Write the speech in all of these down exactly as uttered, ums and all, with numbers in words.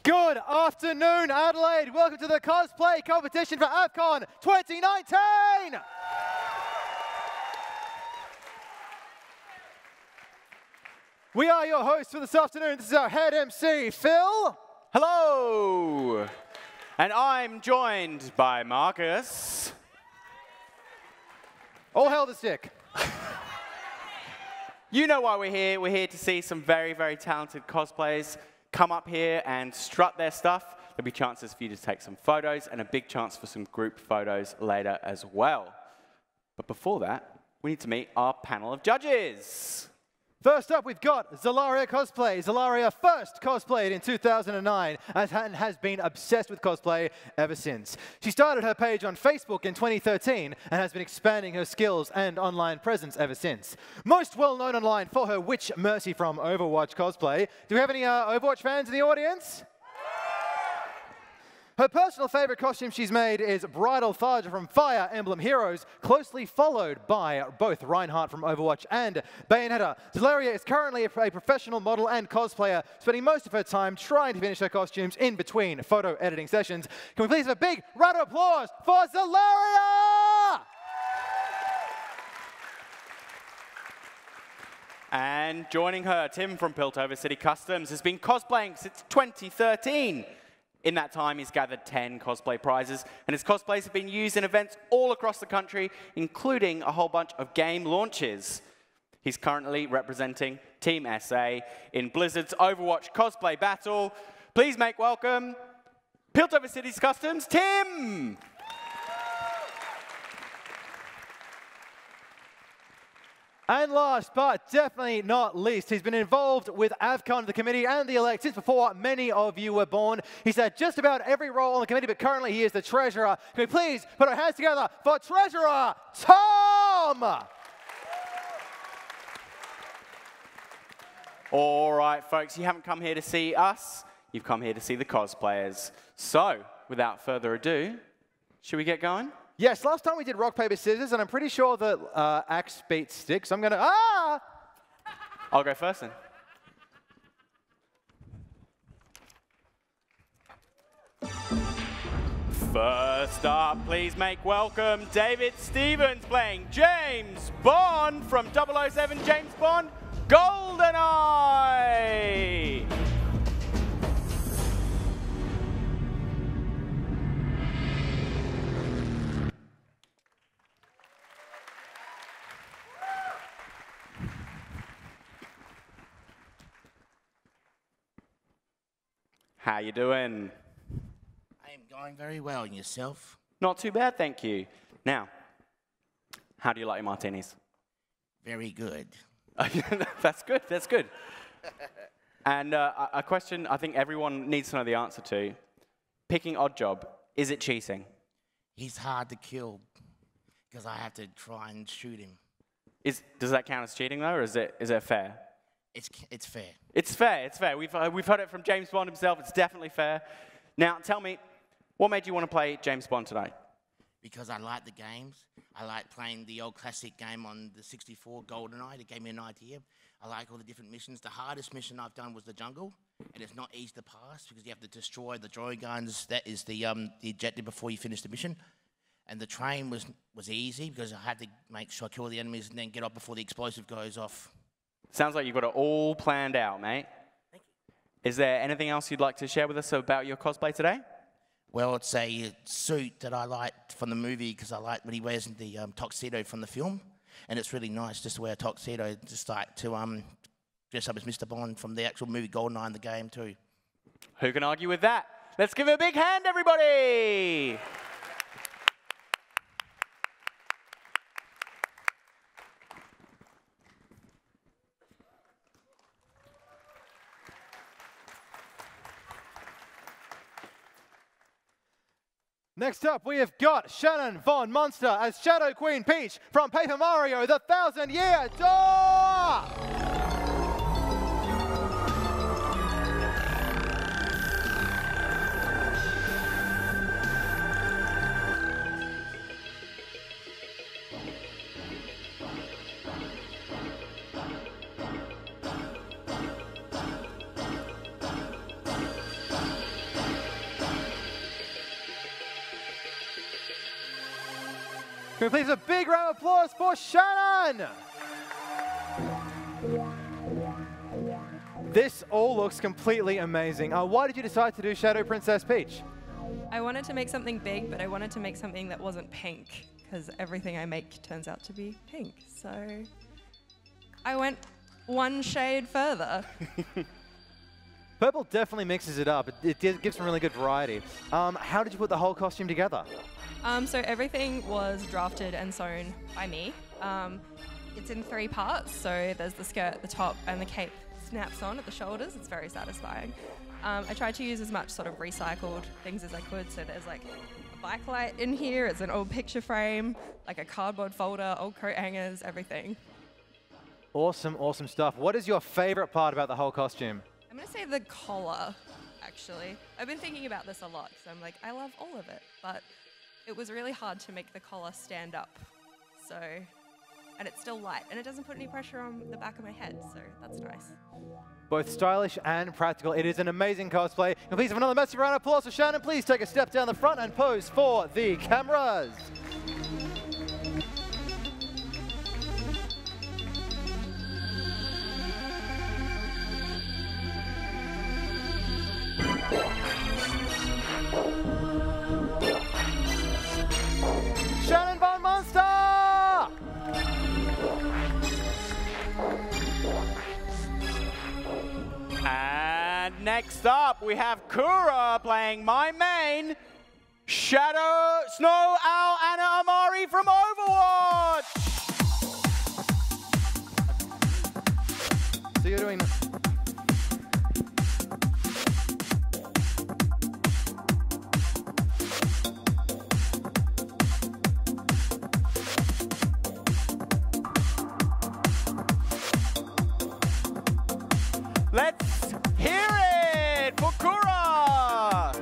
Good afternoon, Adelaide. Welcome to the cosplay competition for AFCON twenty nineteen. We are your hosts for this afternoon. This is our head M C, Phil. Hello. And I'm joined by Marcus. All hail the stick. You know why we're here. We're here to see some very, very talented cosplayers come up here and strut their stuff. There'll be chances for you to take some photos and a big chance for some group photos later as well. But before that, we need to meet our panel of judges. First up, we've got Zalaria Cosplay. Zalaria first cosplayed in two thousand nine and has been obsessed with cosplay ever since. She started her page on Facebook in twenty thirteen and has been expanding her skills and online presence ever since. Most well known online for her Witch Mercy from Overwatch cosplay. Do we have any uh, Overwatch fans in the audience? Her personal favorite costume she's made is Bridal Tharja from Fire Emblem Heroes, closely followed by both Reinhardt from Overwatch and Bayonetta. Zalaria is currently a professional model and cosplayer, spending most of her time trying to finish her costumes in between photo editing sessions. Can we please have a big round of applause for Zalaria? And joining her, Tim from Piltover City Customs has been cosplaying since twenty thirteen. In that time, he's gathered ten cosplay prizes, and his cosplays have been used in events all across the country, including a whole bunch of game launches. He's currently representing Team S A in Blizzard's Overwatch cosplay battle. Please make welcome Piltover City Customs, Tim! And last, but definitely not least, he's been involved with AFCON, the committee, and the elect since before many of you were born. He's had just about every role on the committee, but currently he is the treasurer. Can we please put our hands together for Treasurer Tom? All right, folks, you haven't come here to see us. You've come here to see the cosplayers. So, without further ado, should we get going? Yes, last time we did rock, paper, scissors, and I'm pretty sure that uh, axe beats stick, so I'm going to, ah! I'll go first then. First up, please make welcome David Stevens playing James Bond from double oh seven James Bond GoldenEye. How you doing? I am going very well. And yourself? Not too bad, thank you. Now, how do you like your martinis? Very good. That's good, that's good. And uh, a question I think everyone needs to know the answer to. Picking Oddjob, is it cheating? He's hard to kill because I have to try and shoot him. Is, does that count as cheating, though, or is it, is it fair? It's, it's fair. It's fair, it's fair. We've, uh, we've heard it from James Bond himself. It's definitely fair. Now, tell me, what made you want to play James Bond today? Because I like the games. I like playing the old classic game on the sixty-four, GoldenEye. It gave me an idea. I like all the different missions. The hardest mission I've done was the jungle, and it's not easy to pass because you have to destroy the drawing guns. That is the, um, the objective before you finish the mission. And the train was, was easy because I had to make sure I kill the enemies and then get off before the explosive goes off. Sounds like you've got it all planned out, mate. Thank you. Is there anything else you'd like to share with us about your cosplay today? Well, it's a suit that I liked from the movie because I like when he wears the um, tuxedo from the film. And it's really nice just to wear a tuxedo, just like to um, dress up as Mister Bond from the actual movie GoldenEye in the game too. Who can argue with that? Let's give it a big hand, everybody! Next up, we have got Shannon Von Munster as Shadow Queen Peach from Paper Mario, The Thousand Year Door! Can we please have a big round of applause for Shannon? This all looks completely amazing. Uh, why did you decide to do Shadow Princess Peach? I wanted to make something big, but I wanted to make something that wasn't pink, because everything I make turns out to be pink. So I went one shade further. Purple definitely mixes it up. It, it gives some really good variety. Um, how did you put the whole costume together? Um, so everything was drafted and sewn by me. Um, it's in three parts. So there's the skirt, the top, and the cape snaps on at the shoulders. It's very satisfying. Um, I tried to use as much sort of recycled things as I could. So there's like a bike light in here. It's an old picture frame, like a cardboard folder, old coat hangers, everything. Awesome, awesome stuff. What is your favorite part about the whole costume? I'm going to say the collar, actually. I've been thinking about this a lot, because I'm like, I love all of it, but it was really hard to make the collar stand up. So, and it's still light, and it doesn't put any pressure on the back of my head, so that's nice. Both stylish and practical. It is an amazing cosplay. And please have another massive round of applause for Shannon. Please take a step down the front and pose for the cameras. Shannon Von Monster! And next up, we have Kura playing my main, Shadow, Snow Owl, Anna Amari from Overwatch! So you're doing... Let's hear it for Kura!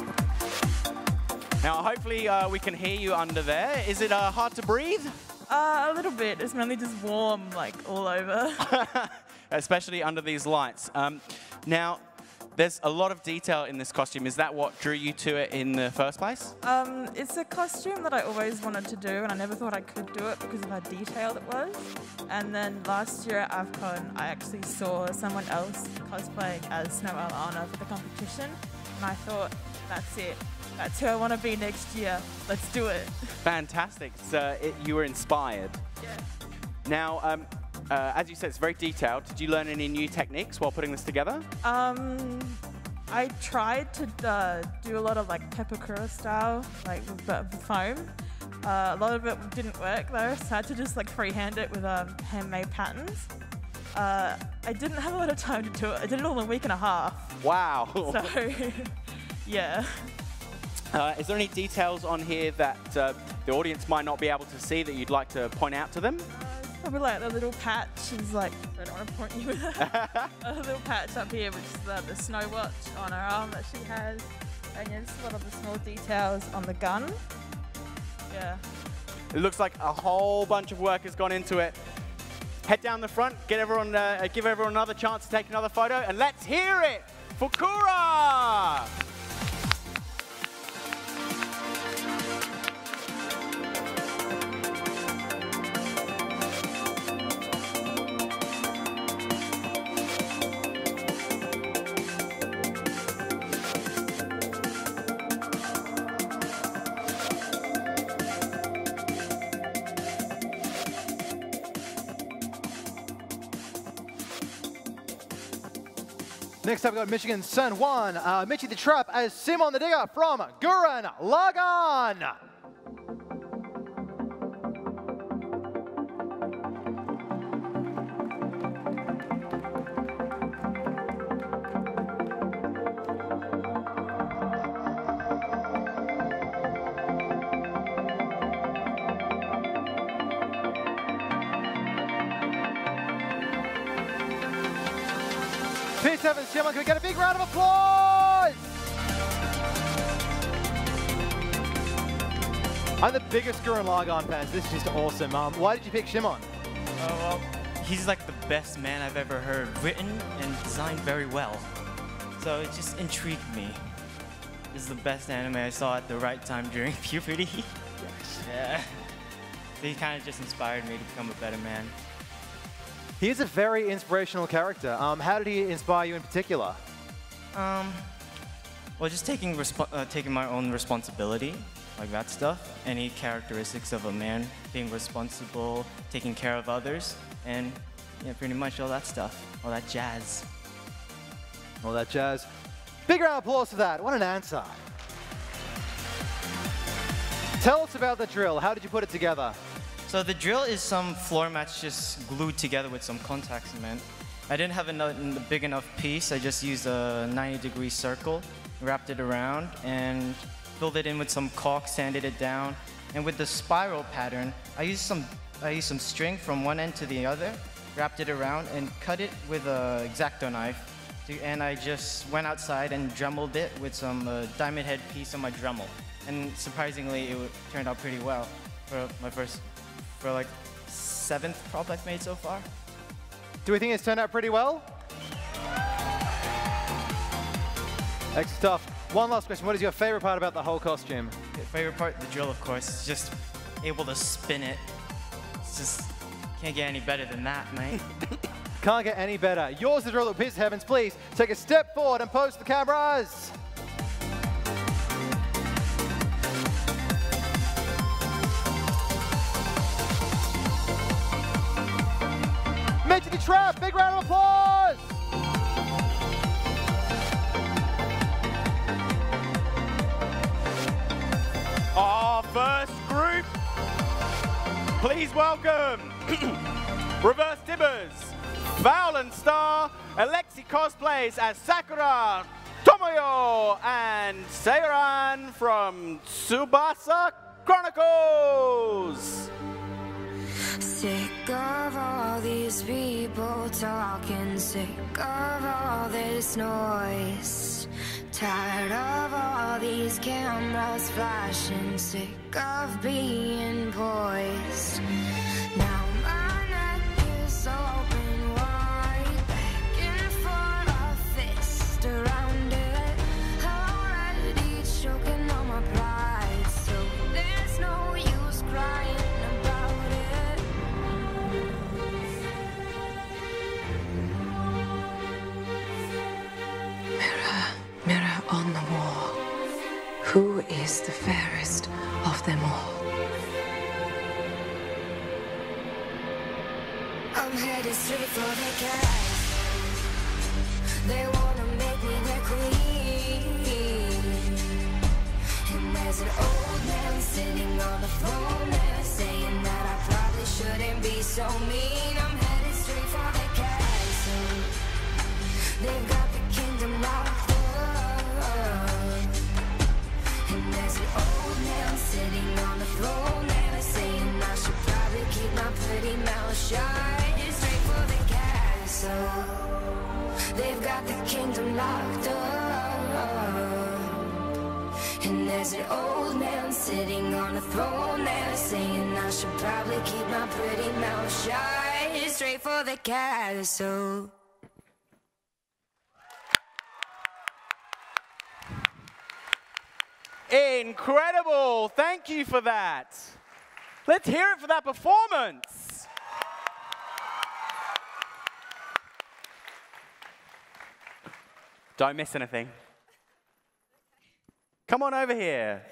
Now, hopefully uh, we can hear you under there. Is it uh, hard to breathe? Uh, a little bit. It's mainly just warm, like, all over. Especially under these lights. Um, now, there's a lot of detail in this costume. Is that what drew you to it in the first place? Um, it's a costume that I always wanted to do, and I never thought I could do it because of how detailed it was. And then last year at AvCon, I actually saw someone else cosplaying as Snow Owl Anna for the competition, and I thought, that's it. That's who I want to be next year. Let's do it. Fantastic. So it, you were inspired. Yeah. Now, um, uh, as you said, it's very detailed. Did you learn any new techniques while putting this together? Um, I tried to uh, do a lot of like Pepakura style, like with, uh, with foam. Uh, a lot of it didn't work though, so I had to just like freehand it with um, handmade patterns. Uh, I didn't have a lot of time to do it. I did it all in a week and a half. Wow. So, yeah. Uh, is there any details on here that uh, the audience might not be able to see that you'd like to point out to them? Uh, probably like the little patch is like, I don't want to point you with that. A little patch up here, which is the, the snow watch on her arm that she has. And yeah, just a lot of the small details on the gun. Yeah. It looks like a whole bunch of work has gone into it. Head down the front, get everyone, uh, give everyone another chance to take another photo, and let's hear it for Kura! Next up, we've got Michigan San Juan, uh, Mitchie the Trap as Simon the Digger from Gurren Lagann. P seven Simon, can we get a big round of applause? I'm the biggest Gurren Lagann fan, so this is just awesome. Um, why did you pick Shimon? Oh, well, he's like the best man I've ever heard, written and designed very well. So it just intrigued me. This is the best anime I saw at the right time during puberty. Yes. Yeah. he kind of just inspired me to become a better man. He is a very inspirational character. Um, how did he inspire you in particular? Um, well, just taking respo uh, taking my own responsibility, like that stuff. Any characteristics of a man, being responsible, taking care of others, and yeah, pretty much all that stuff, all that jazz. All that jazz. Big round of applause for that. What an answer. Tell us about the drill. How did you put it together? So the drill is some floor mats just glued together with some contact cement. I didn't have enough, a big enough piece. I just used a ninety degree circle, wrapped it around, and filled it in with some caulk, sanded it down. And with the spiral pattern, I used some, I used some string from one end to the other, wrapped it around, and cut it with a X-Acto knife. And I just went outside and dremelled it with some uh, diamond head piece on my Dremel. And surprisingly, it turned out pretty well for my first, for like seventh prop I've made so far. Do we think it's turned out pretty well? Excellent stuff. One last question. What is your favorite part about the whole costume? My favorite part, the drill, of course, is just able to spin it. It's just, can't get any better than that, mate. Can't get any better. Yours the drill at Piss Heavens. Please take a step forward and pose the cameras. Mitch the Trap, big round of applause! Our first group, please welcome Reverse Tibbers, Vowland Star, Alexi cosplays as Sakura, Tomoyo, and Seiran from Tsubasa Chronicles. Sick of all these people talking, sick of all this noise. Tired of all these cameras flashing, sick of being poised. Now my neck is open wide, begging for a fist around it. Already choking on my pride, so there's no use crying about it. Mirror, mirror on the wall, who is the fairest of them all? I'm headed straight for the castle. They wanna make me their queen. And there's an old man sitting on the throne there, saying that I probably shouldn't be so mean. I'm headed straight for the castle. They've got the kingdom locked up. And there's an old man sitting on the throne there, saying I should probably keep my pretty mouth shut. Straight for the castle. They've got the kingdom locked up. And there's an old man sitting on the throne there, saying I should probably keep my pretty mouth shut. Straight for the castle. Incredible! Thank you for that. Let's hear it for that performance. Don't miss anything. Come on over here.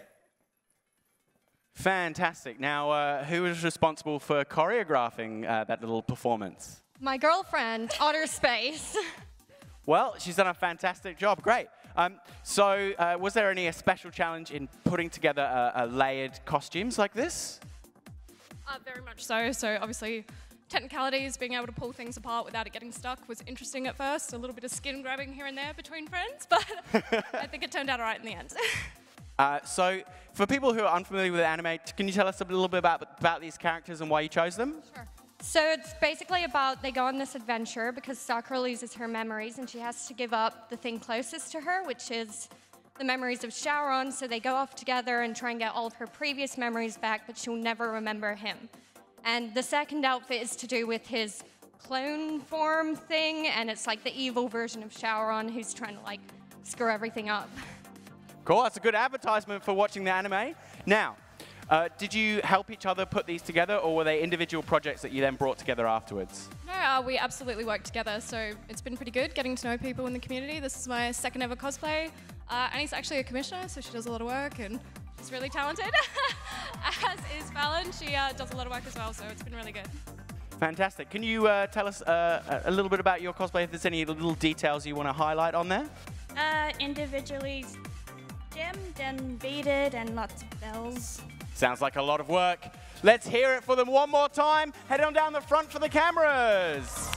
Fantastic. Now, uh, who was responsible for choreographing uh, that little performance? My girlfriend, Otter Space. Well, she's done a fantastic job. Great. Um, so, uh, was there any a special challenge in putting together a, a layered costumes like this? Uh, very much so. So obviously, technicalities, being able to pull things apart without it getting stuck was interesting at first. A little bit of skin grabbing here and there between friends, but I think it turned out all right in the end. uh, so, for people who are unfamiliar with anime, can you tell us a little bit about, about these characters and why you chose them? Sure. So it's basically about they go on this adventure because Sakura loses her memories and she has to give up the thing closest to her, which is the memories of Shaoran. So they go off together and try and get all of her previous memories back, but she'll never remember him. And the second outfit is to do with his clone form thing, and it's like the evil version of Shaoran who's trying to like screw everything up. Cool, that's a good advertisement for watching the anime. Now, Uh, did you help each other put these together, or were they individual projects that you then brought together afterwards? No, uh, we absolutely worked together, so it's been pretty good getting to know people in the community. This is my second ever cosplay. Uh, Annie's actually a commissioner, so she does a lot of work, and she's really talented. As is Fallon, she uh, does a lot of work as well, so it's been really good. Fantastic. Can you uh, tell us uh, a little bit about your cosplay, if there's any little details you want to highlight on there? Uh, individually gemmed and beaded and lots of bells. Sounds like a lot of work. Let's hear it for them one more time. Head on down the front for the cameras.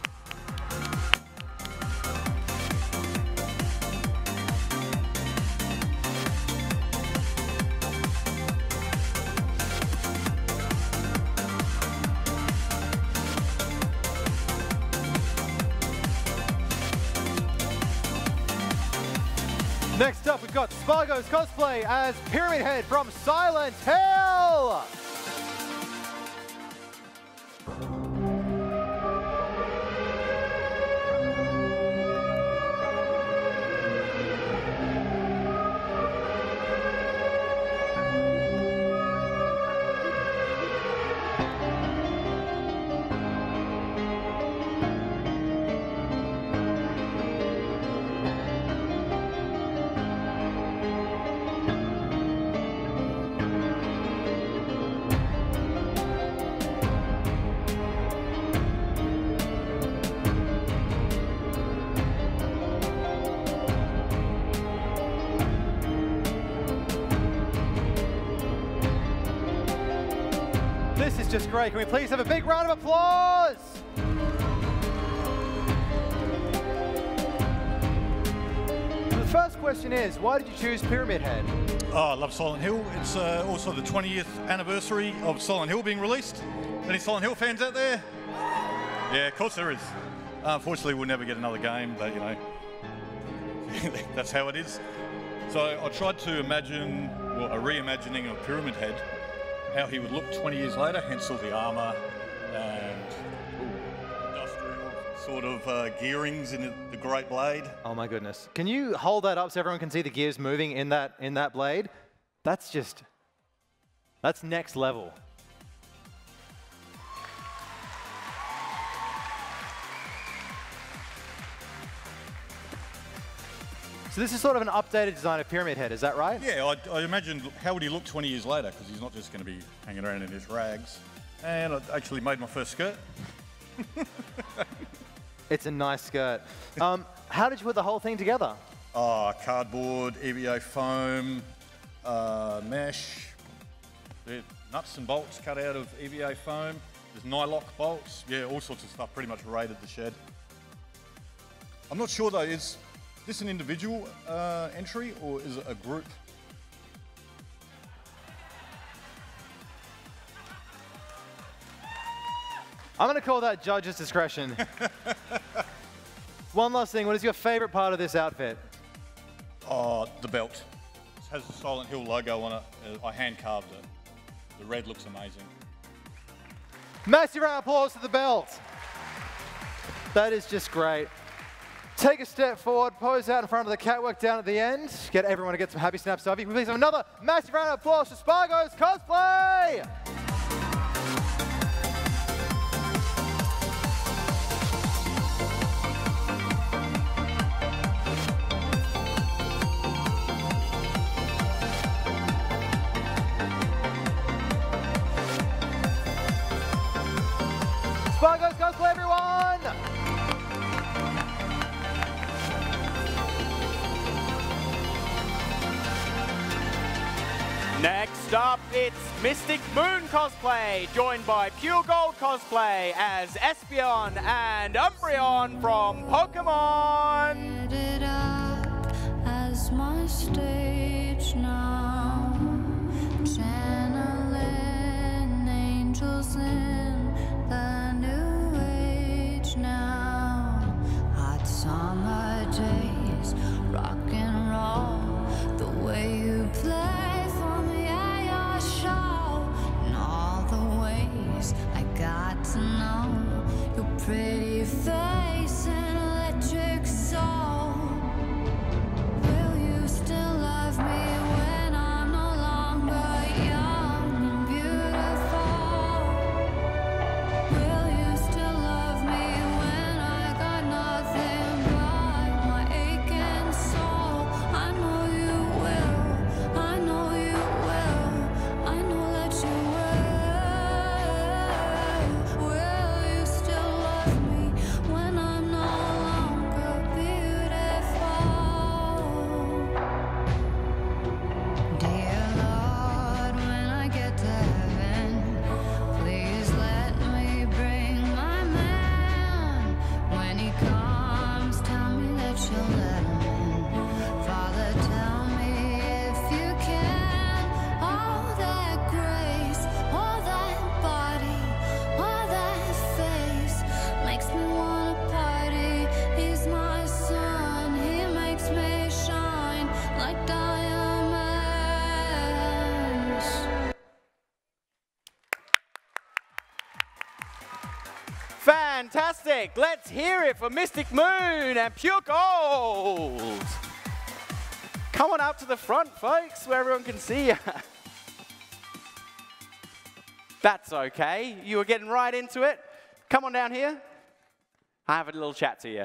Next up, we've got Spargo's cosplay as Pyramid Head from Silent Hill! This is just great. Can we please have a big round of applause? The first question is, why did you choose Pyramid Head? Oh, I love Silent Hill. It's uh, also the twentieth anniversary of Silent Hill being released. Any Silent Hill fans out there? Yeah, of course there is. Uh, unfortunately, we'll never get another game, but you know, that's how it is. So I tried to imagine, well, a reimagining of Pyramid Head, how he would look twenty years later, hence all the armour and ooh, industrial sort of uh, gearings in the, the Great Blade. Oh my goodness. Can you hold that up so everyone can see the gears moving in that, in that blade? That's just, that's next level. So this is sort of an updated design of Pyramid Head, is that right? Yeah, I, I imagined how would he look twenty years later, because he's not just going to be hanging around in his rags. And I actually made my first skirt. It's a nice skirt. Um, how did you put the whole thing together? Oh, cardboard, E V A foam, uh, mesh, the nuts and bolts cut out of E V A foam. There's nylock bolts, yeah, all sorts of stuff. Pretty much raided the shed. I'm not sure though, is this an individual uh, entry or is it a group? I'm going to call that judge's discretion. One last thing, what is your favorite part of this outfit? Oh, the belt. It has the Silent Hill logo on it. Uh, I hand carved it. The red looks amazing. Massive round of applause to the belt. That is just great. Take a step forward, pose out in front of the catwalk down at the end. Get everyone to get some happy snaps of you. Can we please have another massive round of applause for Spargo's cosplay? Spargo's cosplay, everyone! Next up, it's Mystic Moon cosplay, joined by Pure Gold cosplay as Espeon and Umbreon from Pokemon. It up as my stage now, channeling angels in the new age now. Hot summer days, rock and roll, the way you play for me at your show, and all the ways I got to know your pretty face and electric soul. Will you still love me when I'm no longer young? Fantastic. Let's hear it for Mystic Moon and Pure Gold. Come on up to the front, folks, where everyone can see you. That's okay. You were getting right into it. Come on down here. I have a little chat to you.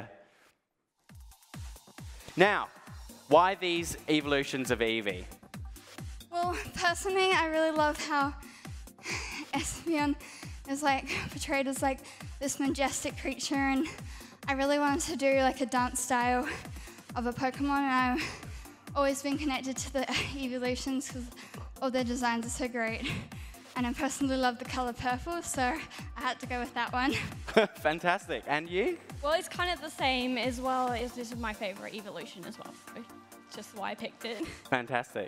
Now, why these evolutions of Eevee? Well, personally, I really love how Espeon is like portrayed as like this majestic creature, and I really wanted to do like a dance style of a Pokemon, and I've always been connected to the evolutions because all their designs are so great. And I personally love the color purple, so I had to go with that one. Fantastic. And you? Well, it's kind of the same as well. As this is my favorite evolution as well. So just why I picked it. Fantastic.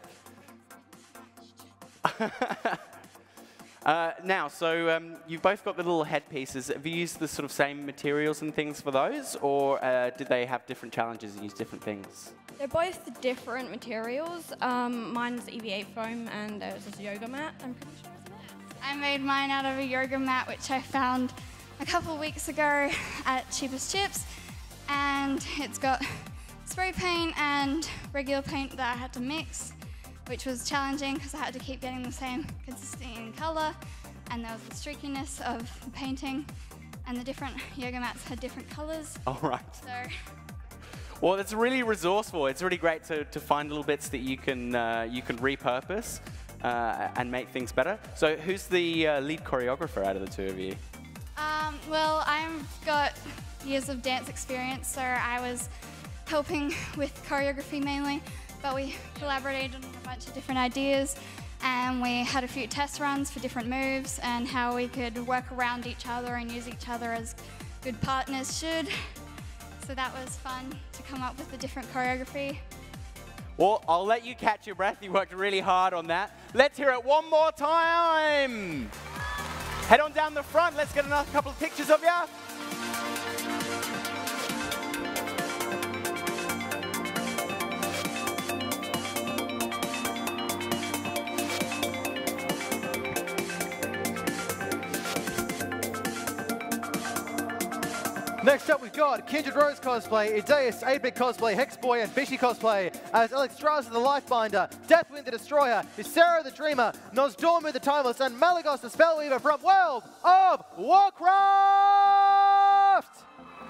uh, now, so um, you've both got the little headpieces. Have you used the sort of same materials and things for those, or uh, did they have different challenges and use different things? They're both different materials. Um, mine's E V A foam and theirs is yoga mat, I'm pretty sure. I made mine out of a yoga mat, which I found a couple of weeks ago at Cheapest Chips. And it's got spray paint and regular paint that I had to mix, which was challenging because I had to keep getting the same consistency in color. And there was the streakiness of the painting. And the different yoga mats had different colors. All right. So. Well, it's really resourceful. It's really great to, to find little bits that you can, uh, you can repurpose. Uh, and make things better. So who's the uh, lead choreographer out of the two of you? Um, well, I've got years of dance experience, so I was helping with choreography mainly, but we collaborated on a bunch of different ideas, and we had a few test runs for different moves and how we could work around each other and use each other as good partners should. So that was fun to come up with a different choreography. Well, I'll let you catch your breath. You worked really hard on that. Let's hear it one more time. Head on down the front. Let's get another couple of pictures of you. Next up, we've got Kindred Rose cosplay, Idaeus eight bit cosplay, Hexboy and Bishi cosplay as Alexstrasza the Lifebinder, Deathwind the Destroyer, Ysera the Dreamer, Nozdormu the Timeless, and Malygos the Spellweaver from World of Warcraft!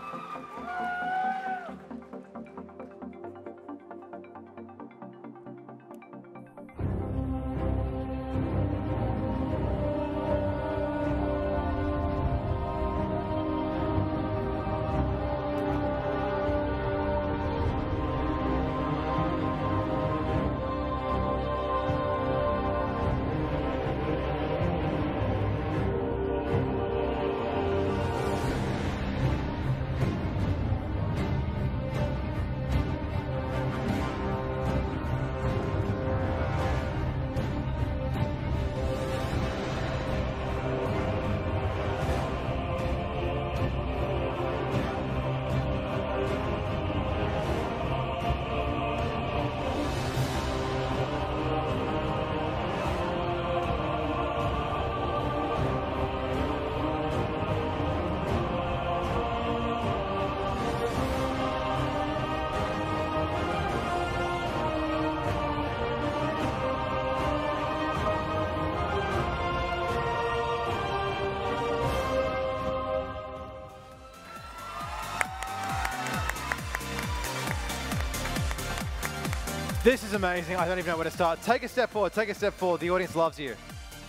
This is amazing. I don't even know where to start. Take a step forward. Take a step forward. The audience loves you.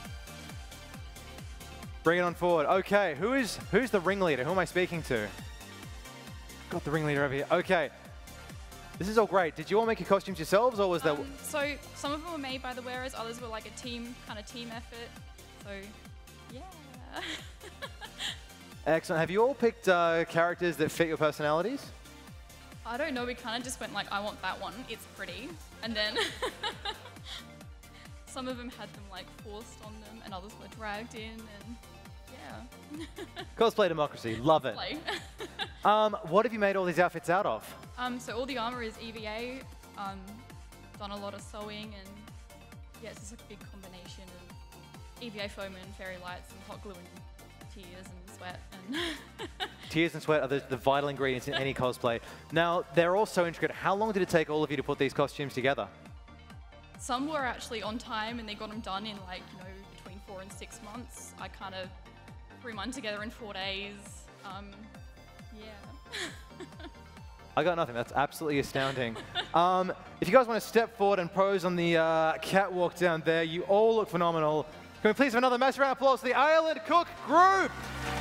Bring it on forward. Okay, who is who's the ringleader? Who am I speaking to? Got the ringleader over here. Okay. This is all great. Did you all make your costumes yourselves, or was there... Um, so some of them were made by the wearers, others were like a team, kind of team effort. So, yeah. Excellent. Have you all picked uh, characters that fit your personalities? I don't know, we kind of just went like, I want that one, it's pretty. And then some of them had them like forced on them and others were dragged in and yeah. Cosplay democracy, love it. um, what have you made all these outfits out of? Um, so all the armor is E V A, um, done a lot of sewing and yeah, it's just like a big combination of E V A foam and fairy lights and hot glue and tears and sweat. And Tears and sweat are the, the vital ingredients in any cosplay. Now, they're all so intricate. How long did it take all of you to put these costumes together? some were actually on time and they got them done in like, you know, between four and six months. I kind of threw mine together in four days. Um, yeah. I got nothing. That's absolutely astounding. um, if you guys want to step forward and pose on the uh, catwalk down there, you all look phenomenal. Can we please have another massive round of applause to the Ale and Cook group?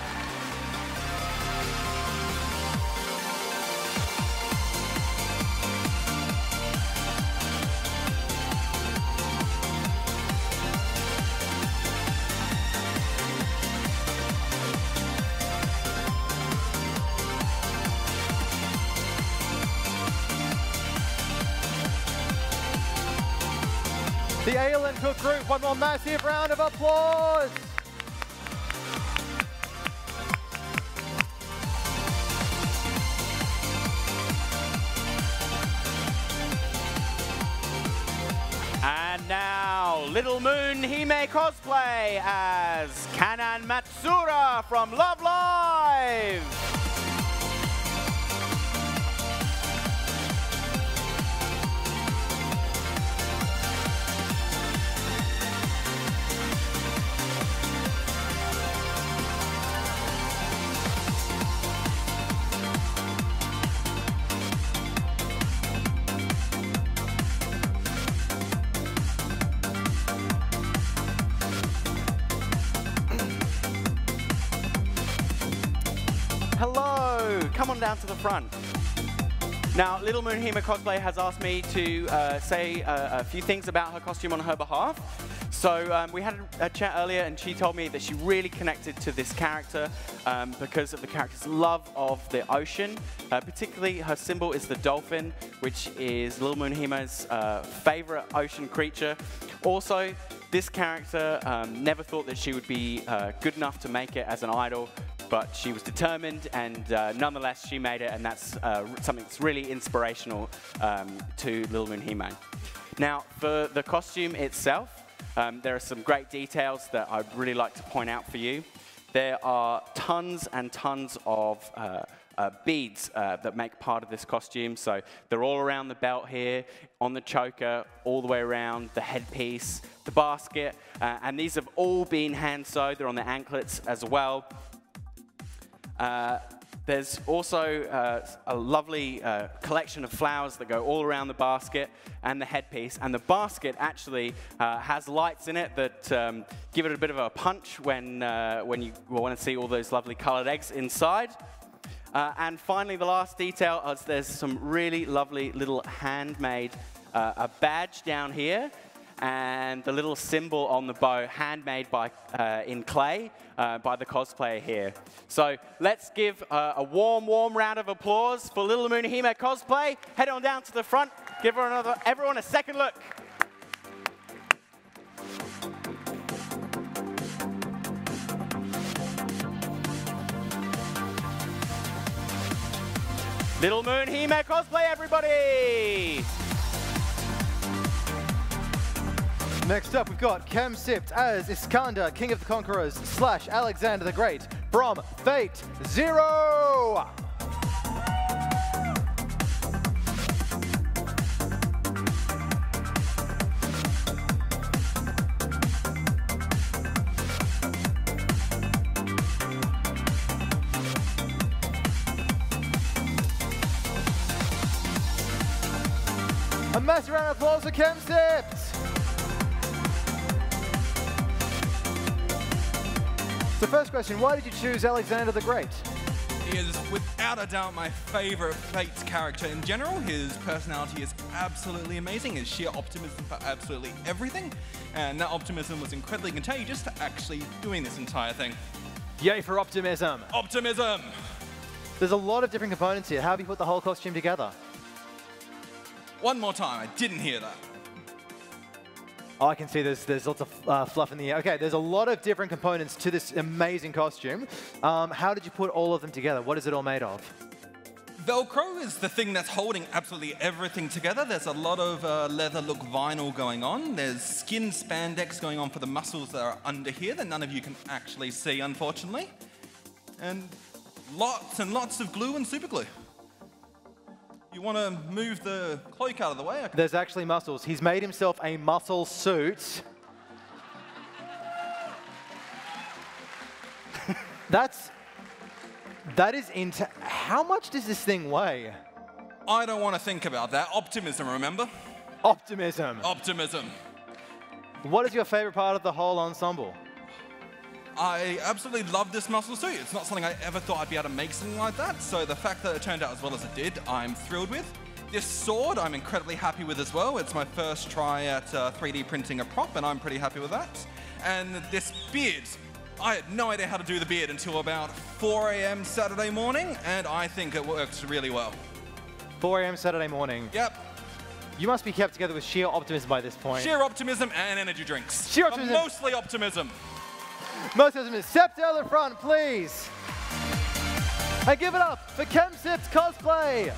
The Ale and Cook group, one more massive round of applause. And now, Little Moon Hime cosplay as Kanan Matsura from Love Live! Hello, come on down to the front. Now, Little Moon Hime Cosplay has asked me to uh, say uh, a few things about her costume on her behalf. So um, we had a, a chat earlier and she told me that she really connected to this character um, because of the character's love of the ocean. Uh, particularly, her symbol is the dolphin, which is Little Moon Hime's uh, favorite ocean creature. Also, this character um, never thought that she would be uh, good enough to make it as an idol, but she was determined, and uh, nonetheless she made it, and that's uh, something that's really inspirational um, to Little Moon Hime. Now, for the costume itself, um, there are some great details that I'd really like to point out for you. There are tons and tons of uh, uh, beads uh, that make part of this costume. So they're all around the belt here, on the choker, all the way around, the headpiece, the basket, uh, and these have all been hand sewed. They're on the anklets as well. Uh, there's also uh, a lovely uh, collection of flowers that go all around the basket and the headpiece. And the basket actually uh, has lights in it that um, give it a bit of a punch when, uh, when you want to see all those lovely colored eggs inside. Uh, and finally, the last detail is there's some really lovely little handmade uh, a badge down here, and the little symbol on the bow, handmade by, uh, in clay uh, by the cosplayer here. So let's give uh, a warm, warm round of applause for Little Moon Hime cosplay. Head on down to the front. Give her another, everyone a second look. Little Moon Hime cosplay, everybody! Next up, we've got Cam Sipt as Iskander, King of the Conquerors, slash Alexander the Great from Fate Zero! A massive round of applause for Cam Sipt! So first question, why did you choose Alexander the Great? He is without a doubt my favorite Fates character in general. His personality is absolutely amazing, his sheer optimism for absolutely everything, and that optimism was incredibly contagious to actually doing this entire thing. Yay for optimism! Optimism! There's a lot of different components here. How have you put the whole costume together? One more time, I didn't hear that. Oh, I can see there's, there's lots of uh, fluff in the air. Okay, there's a lot of different components to this amazing costume. Um, how did you put all of them together? What is it all made of? Velcro is the thing that's holding absolutely everything together. There's a lot of uh, leather look vinyl going on. There's skin spandex going on for the muscles that are under here that none of you can actually see, unfortunately. And lots and lots of glue and super glue. You want to move the cloak out of the way? I can... There's actually muscles. He's made himself a muscle suit. That's... That is into... How much does this thing weigh? I don't want to think about that. Optimism, remember? Optimism. Optimism. What is your favorite part of the whole ensemble? I absolutely love this muscle suit. It's not something I ever thought I'd be able to make something like that, so the fact that it turned out as well as it did, I'm thrilled with. This sword, I'm incredibly happy with as well. It's my first try at uh, three D printing a prop, and I'm pretty happy with that. And this beard, I had no idea how to do the beard until about four A M Saturday morning, and I think it works really well. four A M Saturday morning. Yep. You must be kept together with sheer optimism by this point. Sheer optimism and energy drinks. Sheer optimism. But mostly optimism. Most optimism. Step to the front, please. And give it up for Chemsips Cosplay.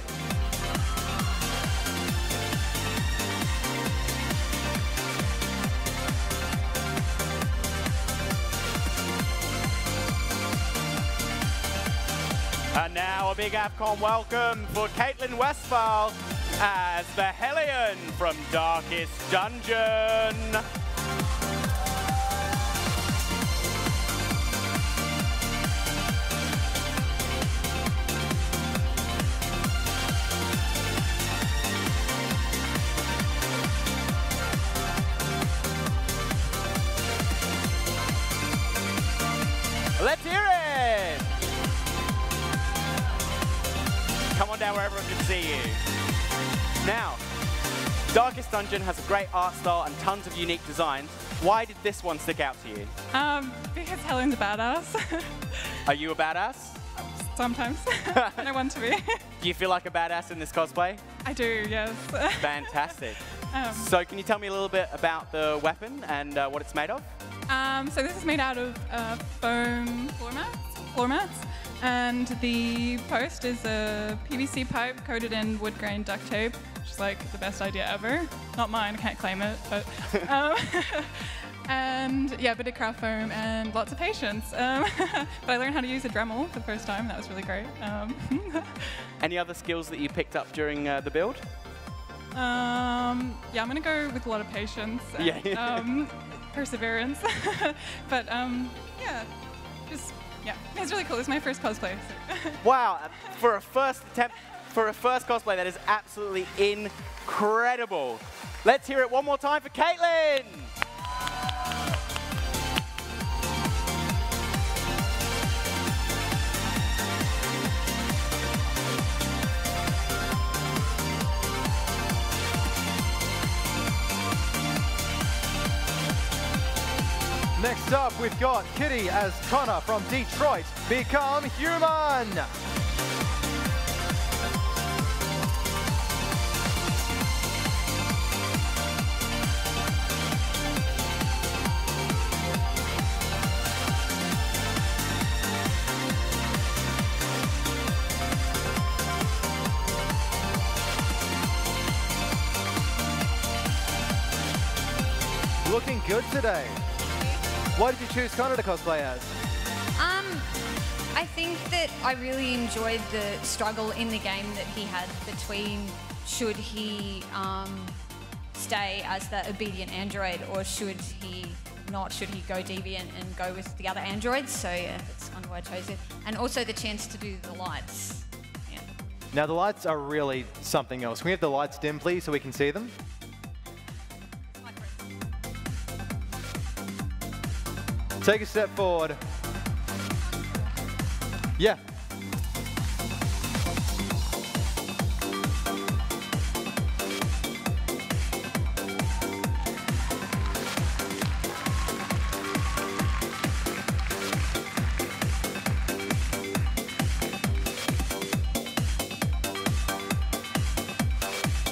And now a big AFCON welcome for Caitlin Westphal as the Hellion from Darkest Dungeon. Let's hear it! Come on down where everyone can see you. Now, Darkest Dungeon has a great art style and tons of unique designs. Why did this one stick out to you? Um, because Helen's a badass. Are you a badass? Sometimes. And I want to be. Do you feel like a badass in this cosplay? I do, yes. Fantastic. Um, so can you tell me a little bit about the weapon and uh, what it's made of? Um, so this is made out of uh, foam floor mats, floor mats, and the post is a P V C pipe coated in wood grain duct tape, which is like the best idea ever. Not mine, I can't claim it, but um, and yeah, bit of craft foam and lots of patience. Um, but I learned how to use a Dremel for the first time. That was really great. Um, Any other skills that you picked up during uh, the build? Um, yeah, I'm gonna go with a lot of patience and Yeah. um, perseverance. But um, yeah, just yeah, it's really cool. It's my first cosplay. So. Wow, for a first attempt, for a first cosplay, that is absolutely incredible. Let's hear it one more time for Caitlin. Next up, we've got Kitty as Connor from Detroit, Become Human. Looking good today. Why did you choose Connor to cosplay as? Um, I think that I really enjoyed the struggle in the game that he had between should he um, stay as the obedient android or should he not, should he go deviant and go with the other androids. So yeah, that's kind of why I chose it. And also the chance to do the lights. Yeah. Now the lights are really something else. Can we have the lights dim, please, so we can see them? Take a step forward. Yeah.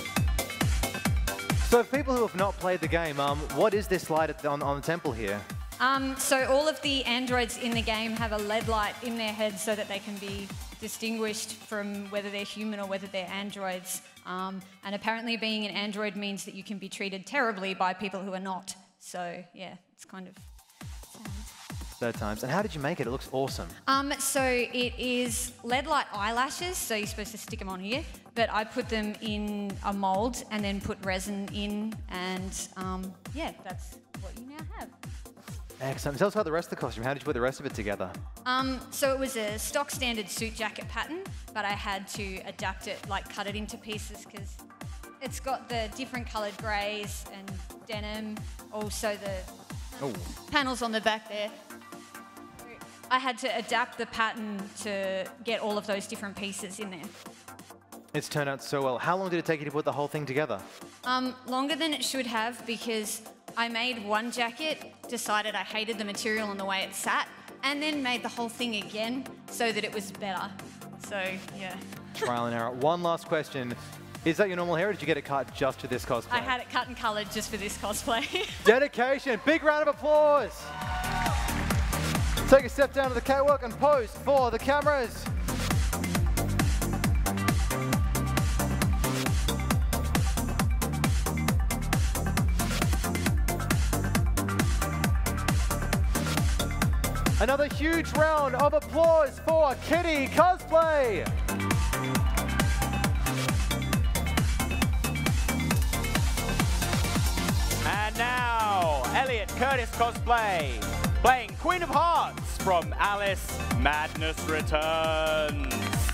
So for people who have not played the game, um, what is this light at the, on, on the temple here? Um, so all of the androids in the game have a L E D light in their heads so that they can be distinguished from whether they're human or whether they're androids. Um, and apparently being an android means that you can be treated terribly by people who are not. So yeah, it's kind of sad. Third times. And how did you make it? It looks awesome. Um, so it is L E D light eyelashes, so you're supposed to stick them on here, but I put them in a mould and then put resin in, and um, yeah, that's what you now have. Excellent. Tell us about the rest of the costume. How did you put the rest of it together? Um, so it was a stock standard suit jacket pattern, but I had to adapt it, like cut it into pieces, because it's got the different coloured greys and denim, also the oh. panels on the back there. I had to adapt the pattern to get all of those different pieces in there. It's turned out so well. How long did it take you to put the whole thing together? Um, longer than it should have, because I made one jacket, decided I hated the material and the way it sat, and then made the whole thing again so that it was better. So, yeah. Trial and error. One last question. Is that your normal hair, or did you get it cut just for this cosplay? I had it cut and coloured just for this cosplay. Dedication. Big round of applause. Take a step down to the catwalk and pose for the cameras. Another huge round of applause for Kitty Cosplay. And now, Elliot Curtis Cosplay, playing Queen of Hearts from Alice Madness Returns.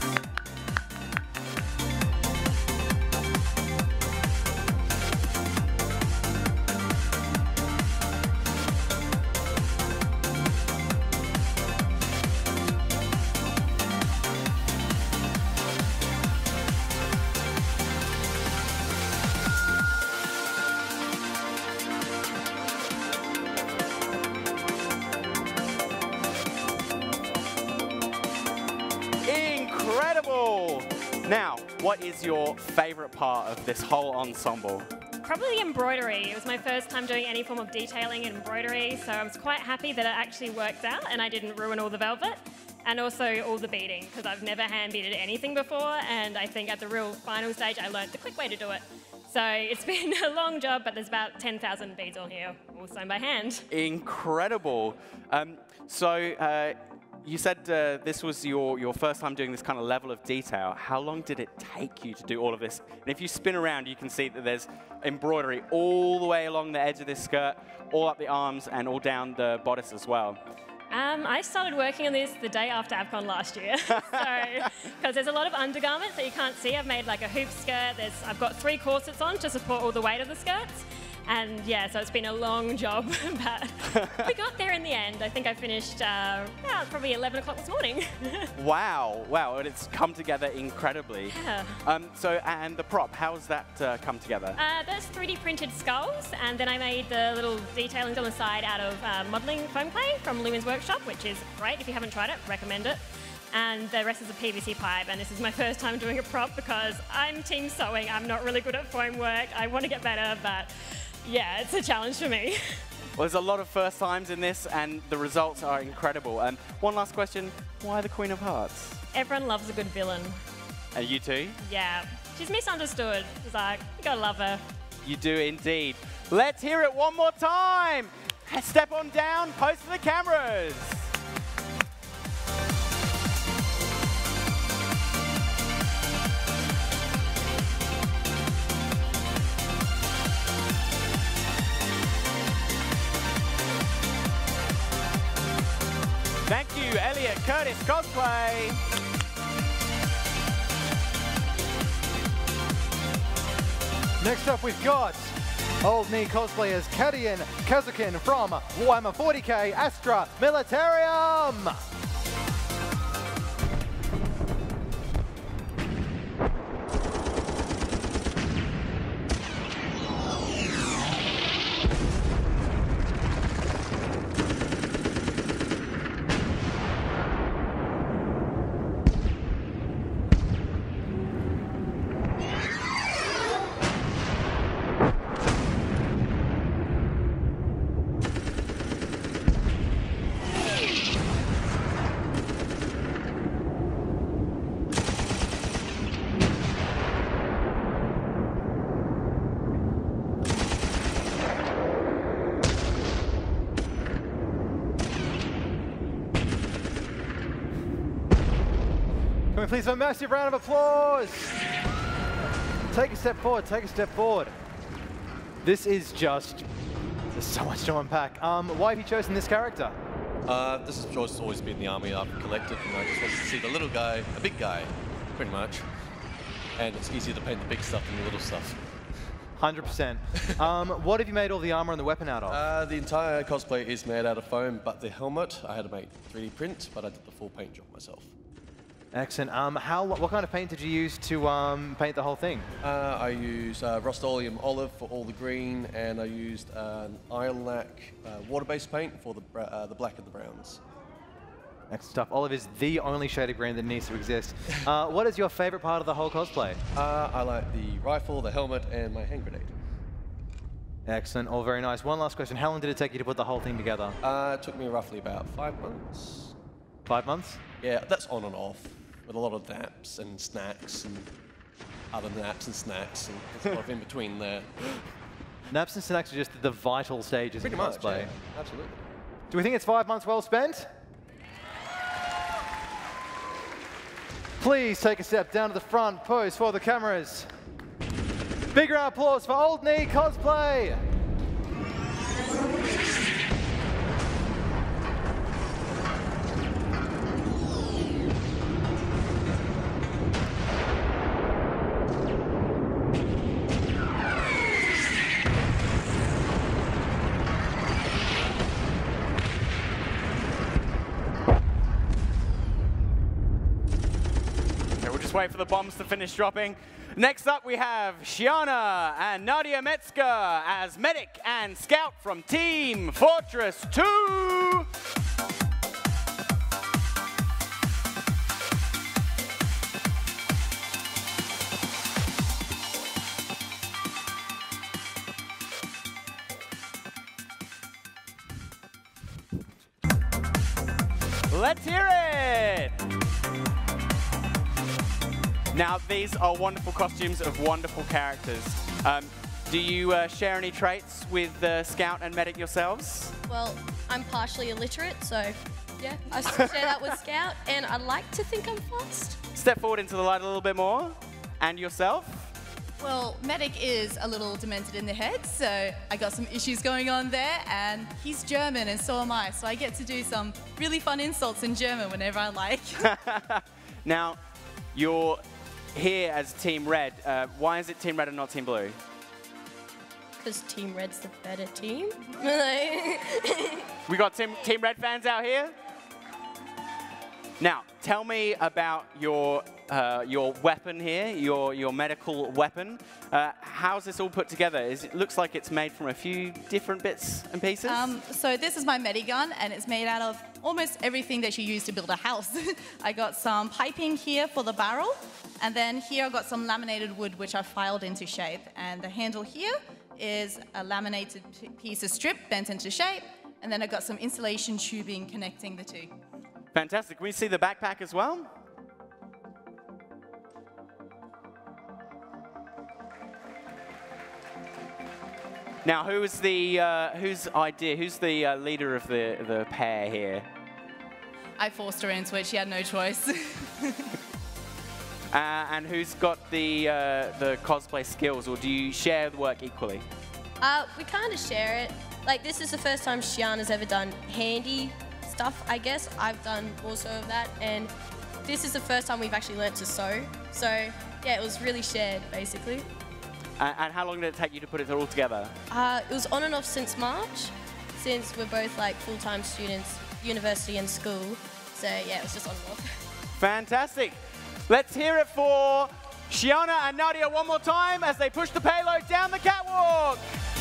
Now, what is your favourite part of this whole ensemble? Probably embroidery. It was my first time doing any form of detailing in embroidery, so I was quite happy that it actually worked out and I didn't ruin all the velvet. And also all the beading, because I've never hand beaded anything before, and I think at the real final stage I learned the quick way to do it. So it's been a long job, but there's about ten thousand beads on here, all sewn by hand. Incredible. Um, so, uh, you said uh, this was your, your first time doing this kind of level of detail. How long did it take you to do all of this? And if you spin around, you can see that there's embroidery all the way along the edge of this skirt, all up the arms, and all down the bodice as well. Um, I started working on this the day after AvCon last year. So, because there's a lot of undergarments that you can't see. I've made like a hoop skirt. There's, I've got three corsets on to support all the weight of the skirts. And yeah, so it's been a long job, but we got there in the end. I think I finished uh, yeah, probably eleven o'clock this morning. Wow, wow, and it's come together incredibly. Yeah. Um, so, and the prop, how's that uh, come together? Uh, there's three D printed skulls, and then I made the little detailings on the side out of uh, modelling foam clay from Lumen's Workshop, which is great. If you haven't tried it, recommend it. And the rest is a P V C pipe, and this is my first time doing a prop because I'm team sewing. I'm not really good at foam work. I want to get better, but yeah, it's a challenge for me. Well, there's a lot of first times in this, and the results are incredible. And one last question, why the Queen of Hearts? Everyone loves a good villain. And you too? Yeah, she's misunderstood. It's like, you gotta love her. You do indeed. Let's hear it one more time. Step on down, pose for the cameras. Thank you, Elliot Curtis Cosplay. Next up, we've got Old Knee cosplayers Kadian Kazukin from Warhammer forty K Astra Militarium. we please have a massive round of applause? Take a step forward, take a step forward. This is just, there's so much to unpack. Um, why have you chosen this character? Uh, this has just always been the army I've collected, and I just wanted to see the little guy, a big guy, pretty much. And it's easier to paint the big stuff than the little stuff. one hundred percent. um, what have you made all the armor and the weapon out of? Uh, the entire cosplay is made out of foam, but the helmet I had to make three D print, but I did the full paint job myself. Excellent. Um, how, what kind of paint did you use to um, paint the whole thing? Uh, I used uh, Rust-Oleum Olive for all the green, and I used uh, an Iron Lac uh, water-based paint for the, br uh, the black and the browns. Excellent stuff. Olive is the only shade of green that needs to exist. Uh, what is your favorite part of the whole cosplay? Uh, I like the rifle, the helmet, and my hand grenade. Excellent. All very nice. One last question. How long did it take you to put the whole thing together? Uh, it took me roughly about five months. Five months? Yeah, that's on and off, with a lot of naps and snacks and other naps and snacks, and there's a lot of in between there. Naps and snacks are just the vital stages Pretty of much, cosplay. yeah, absolutely. Do we think it's five months well spent? Please take a step down to the front, pose for the cameras. Big round of applause for Old Knee Cosplay. Wait for the bombs to finish dropping. Next up, we have Shiana and Nadia Metzger as Medic and Scout from Team Fortress two. Let's hear it! Now, these are wonderful costumes of wonderful characters. Um, do you uh, share any traits with uh, Scout and Medic yourselves? Well, I'm partially illiterate, so yeah, I share that with Scout, and I like to think I'm fast. Step forward into the light a little bit more. And yourself? Well, Medic is a little demented in the head, so I got some issues going on there, and he's German and so am I, so I get to do some really fun insults in German whenever I like. Now, you're here as Team Red. Uh, why is it Team Red and not Team Blue? Because Team Red's the better team. We got Team, Team Red fans out here? Now, tell me about your uh, your weapon here, your your medical weapon. Uh, how's this all put together? Is it looks like it's made from a few different bits and pieces. Um, so this is my Medigun, and it's made out of almost everything that you use to build a house. I got some piping here for the barrel, and then here I got some laminated wood which I filed into shape, and the handle here is a laminated piece of strip bent into shape, and then I got some insulation tubing connecting the two. Fantastic. Can we see the backpack as well? Now, who is the uh, whose idea? Who's the uh, leader of the the pair here? I forced her into it. She had no choice. uh, and who's got the uh, the cosplay skills, or do you share the work equally? Uh, we kind of share it. Like, this is the first time Shiana's ever done handy stuff, I guess. I've done also of that, and this is the first time we've actually learnt to sew. So yeah, it was really shared, basically. Uh, and how long did it take you to put it all together? Uh, it was on and off since March, since we're both like full-time students, university and school. So yeah, it was just on and off. Fantastic. Let's hear it for Shiana and Nadia one more time as they push the payload down the catwalk.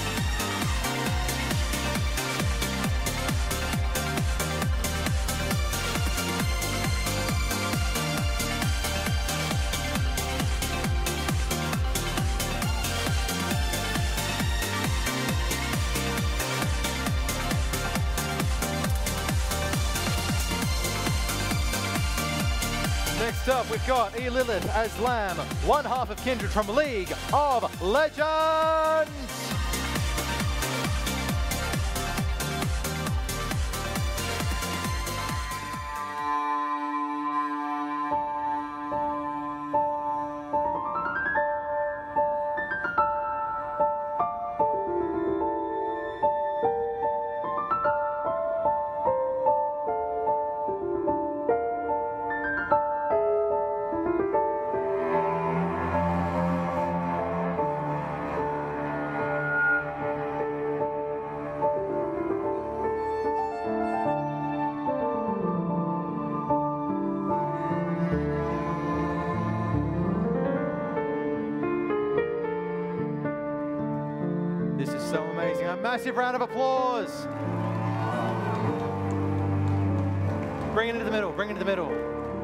Next up, we've got E. Lilith as Lamb, one half of Kindred from League of Legends. massive round of applause. Bring it into the middle, bring it into the middle.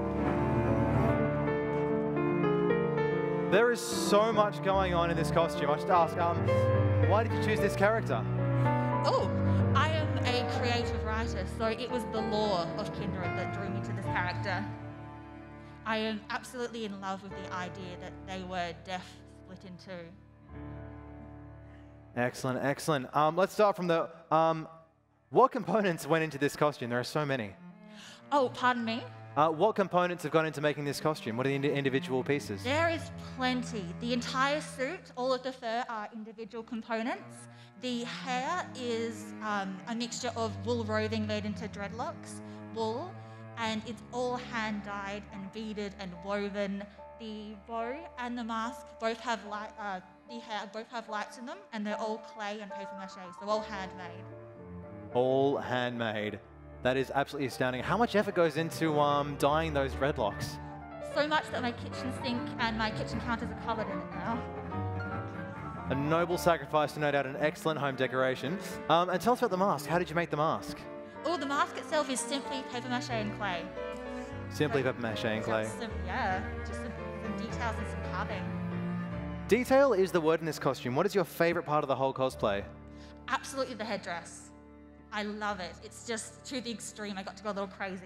There is so much going on in this costume. I should ask, um, why did you choose this character? Oh, I am a creative writer, so it was the lore of Kindred that drew me to this character. I am absolutely in love with the idea that they were deaf split in two. Excellent, excellent. Um, let's start from the, um, what components went into this costume? There are so many. Oh, pardon me? Uh, what components have gone into making this costume? What are the indi individual pieces? There is plenty. The entire suit, all of the fur are individual components. The hair is um, a mixture of wool roving made into dreadlocks, wool, and it's all hand-dyed and beaded and woven. The bow and the mask both have light, uh, the hair both have lights in them, and they're all clay and paper mache, so all handmade. All handmade. That is absolutely astounding. How much effort goes into um, dyeing those dreadlocks? So much that my kitchen sink and my kitchen counters are covered in it now. A noble sacrifice to no doubt an excellent home decoration. Um, and tell us about the mask. How did you make the mask? Oh, the mask itself is simply paper mache and clay. Simply paper mache and clay. Just some, yeah, just some, some details and some carving. Detail is the word in this costume. What is your favorite part of the whole cosplay? Absolutely the headdress. I love it. It's just to the extreme. I got to go a little crazy.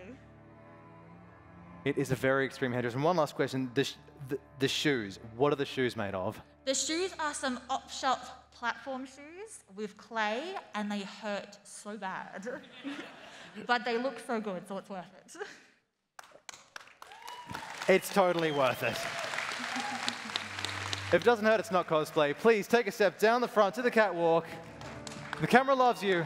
It is a very extreme headdress. And one last question, the, sh the, the shoes. What are the shoes made of? The shoes are some op-shop platform shoes with clay, and they hurt so bad. But they look so good, so it's worth it. It's totally worth it. If it doesn't hurt, it's not cosplay. Please take a step down the front to the catwalk. The camera loves you.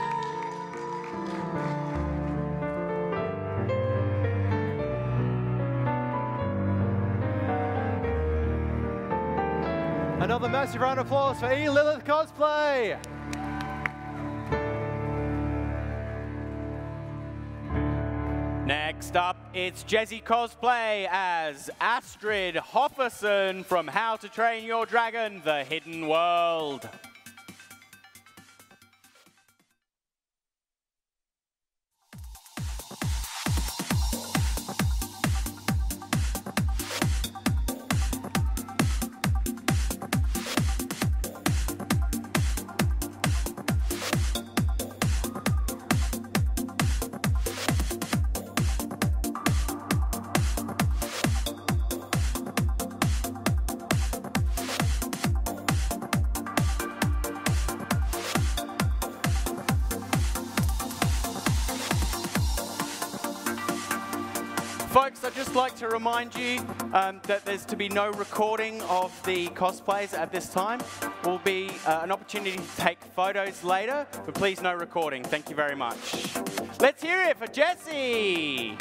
Another massive round of applause for E. Lilith Cosplay. Next up, it's Jessie Cosplay as Astrid Hofferson from How to Train Your Dragon: The Hidden World. Folks, I'd just like to remind you um, that there's to be no recording of the cosplays at this time. Will be uh, an opportunity to take photos later, but please no recording. Thank you very much. Let's hear it for Jessie.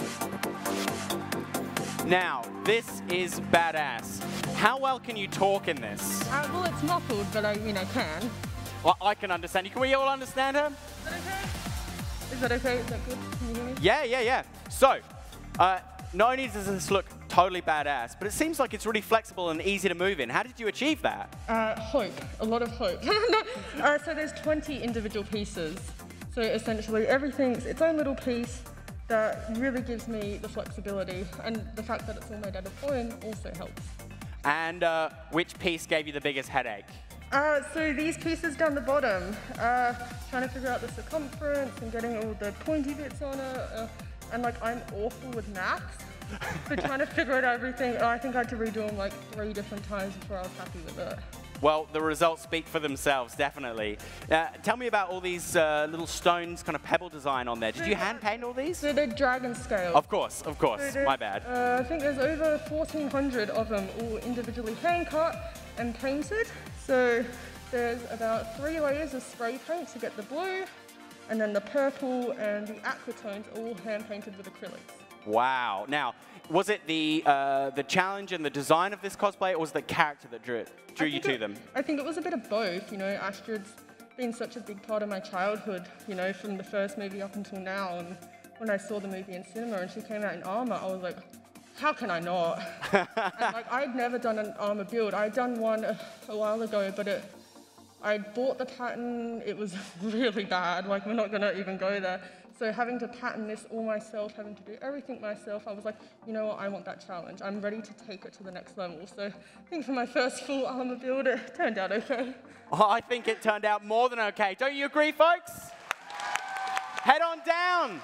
Now, this is badass. How well can you talk in this? Uh, well, it's muffled, but I mean, I can. Well, I can understand you. Can we all understand her? Is that okay? Is that good? Can you hear me? Yeah, yeah, yeah. So, uh, not only does this look totally badass, but it seems like it's really flexible and easy to move in. How did you achieve that? Uh, hope. A lot of hope. uh, so there's twenty individual pieces. So essentially everything's its own little piece that really gives me the flexibility. And the fact that it's all made out of foam also helps. And uh, which piece gave you the biggest headache? Uh, so these pieces down the bottom, uh, trying to figure out the circumference and getting all the pointy bits on it. Uh, and like, I'm awful with maths. So trying to figure out everything, I think I had to redo them like three different times before I was happy with it. Well, the results speak for themselves, definitely. Uh, tell me about all these uh, little stones, kind of pebble design on there. Did you hand paint all these? So they're dragon scale. Of course, of course. So My bad. Uh, I think there's over fourteen hundred of them, all individually hand cut and painted. So there's about three layers of spray paint to get the blue, and then the purple and the aquatones all hand painted with acrylics. Wow. Now, was it the uh, the challenge and the design of this cosplay, or was it the character that drew, it, drew you to it, them? I think it was a bit of both. You know, Astrid's been such a big part of my childhood, you know, from the first movie up until now. And when I saw the movie in cinema and she came out in armor, I was like, how can I not? And, like, I'd never done an armor build. I'd done one a, a while ago, but it I bought the pattern, it was really bad, like we're not gonna even go there. So having to pattern this all myself, having to do everything myself, I was like, you know what, I want that challenge. I'm ready to take it to the next level. So I think for my first full armor build, it turned out okay. Oh, I think it turned out more than okay. Don't you agree, folks? Head on down.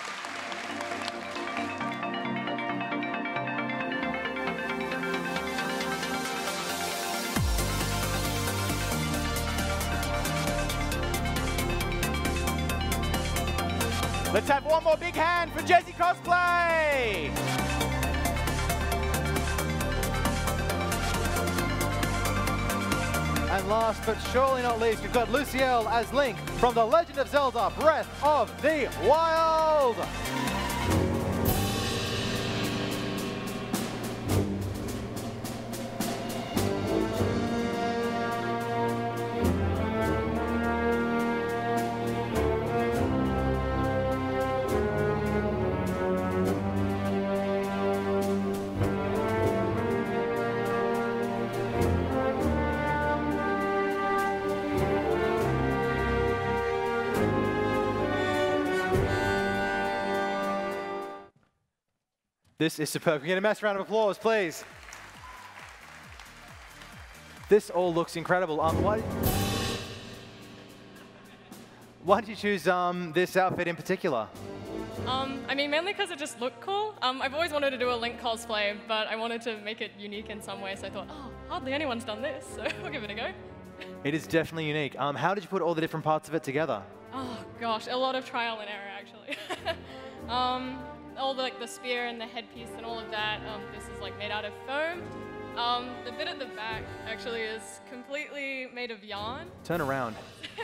Let's have one more big hand for Jessie Cosplay! And last but surely not least, we've got Luciel as Link from The Legend of Zelda Breath of the Wild! This is superb. Can we get a massive round of applause, please? This all looks incredible. Um, why, why did you choose um, this outfit in particular? Um, I mean, mainly because it just looked cool. Um, I've always wanted to do a Link cosplay, but I wanted to make it unique in some way, so I thought, oh, hardly anyone's done this, so we'll give it a go. It is definitely unique. Um, how did you put all the different parts of it together? Oh, gosh, a lot of trial and error, actually. um, all the, like, the spear and the headpiece and all of that, um, this is like made out of foam. Um, the bit at the back actually is completely made of yarn. Turn around.